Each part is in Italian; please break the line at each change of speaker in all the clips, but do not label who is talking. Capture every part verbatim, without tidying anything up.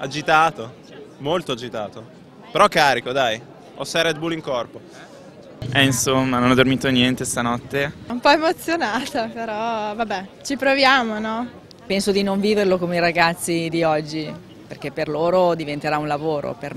agitato, molto agitato, però carico, dai, ho sei Red Bull in corpo.
Eh, insomma, non ho dormito niente stanotte.
Un po' emozionata, però vabbè, ci proviamo, no?
Penso di non viverlo come i ragazzi di oggi, perché per loro diventerà un lavoro, per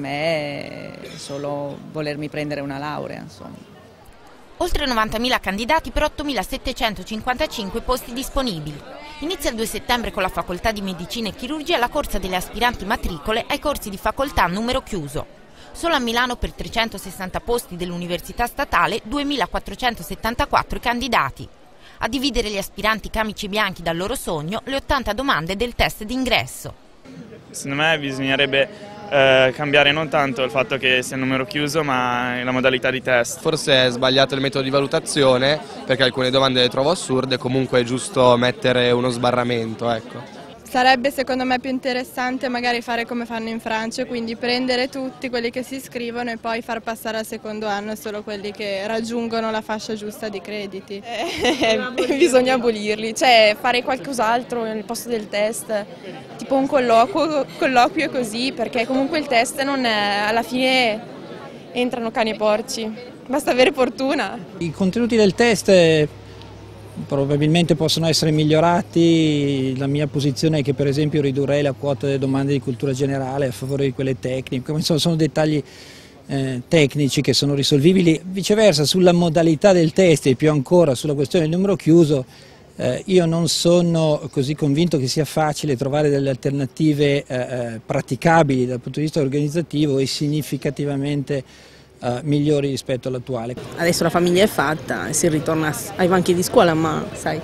me è solo volermi prendere una laurea, insomma.
Oltre novantamila candidati per ottomilasettecentocinquantacinque posti disponibili. Inizia il due settembre con la facoltà di medicina e chirurgia la corsa delle aspiranti matricole ai corsi di facoltà a numero chiuso. Solo a Milano per trecentosessanta posti dell'Università Statale duemilaquattrocentosettantaquattro candidati. A dividere gli aspiranti camici bianchi dal loro sogno le ottanta domande del test d'ingresso.
Secondo me bisognerebbe eh, cambiare non tanto il fatto che sia il numero chiuso, ma la modalità di test.
Forse è sbagliato il metodo di valutazione, perché alcune domande le trovo assurde, comunque è giusto mettere uno sbarramento, ecco.
Sarebbe secondo me più interessante magari fare come fanno in Francia, quindi prendere tutti quelli che si iscrivono e poi far passare al secondo anno solo quelli che raggiungono la fascia giusta di crediti.
Eh, bisogna abolirli, cioè fare qualcos'altro nel posto del test, tipo un colloquio, colloquio così, perché comunque il test non è, alla fine entrano cani e porci, basta avere fortuna.
I contenuti del test probabilmente possono essere migliorati. La mia posizione è che per esempio ridurrei la quota delle domande di cultura generale a favore di quelle tecniche, insomma sono dettagli eh, tecnici che sono risolvibili. Viceversa, sulla modalità del test e più ancora sulla questione del numero chiuso, eh, io non sono così convinto che sia facile trovare delle alternative eh, praticabili dal punto di vista organizzativo e significativamente Uh, migliori rispetto all'attuale.
Adesso la famiglia è fatta e si ritorna ai banchi di scuola, ma sai,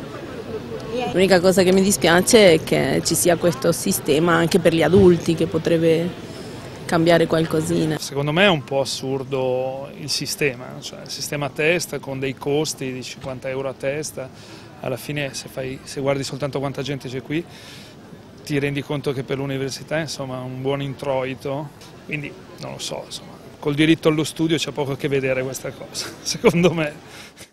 l'unica cosa che mi dispiace è che ci sia questo sistema anche per gli adulti che potrebbe cambiare qualcosina.
Secondo me è un po' assurdo il sistema, cioè il sistema a testa con dei costi di cinquanta euro a testa, alla fine se, fai, se guardi soltanto quanta gente c'è qui ti rendi conto che per l'università insomma è un buon introito, quindi non lo so, insomma. Col diritto allo studio c'è poco a che vedere questa cosa, secondo me.